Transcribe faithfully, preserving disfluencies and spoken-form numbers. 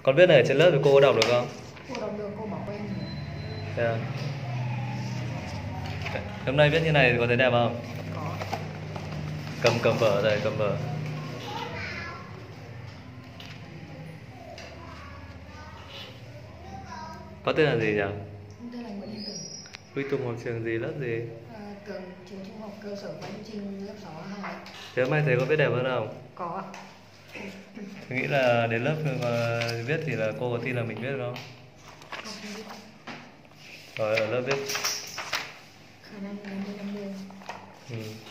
Con viết này ở trên lớp thì cô có đọc được không? Cô đọc được, cô bảo quên rồi. Thế à? Hôm nay viết như này thì có thấy đẹp không? Có. Cầm cầm vở đây, cầm vở. Có tên là gì nhỉ? Tên là Nguyễn Huy Tùng. Huy Tùng học trường gì, lớp gì? À, trường trường trung học cơ sở Phan Chu Trinh lớp sáu A hai. Thế hôm nay thấy có viết đẹp hơn không? Có ạ. Tôi nghĩ là đến lớp mà viết thì là cô có tin là mình viết không? Không biết. Rồi ở lớp viết. Khả năng năm mươi năm mươi. Ừ.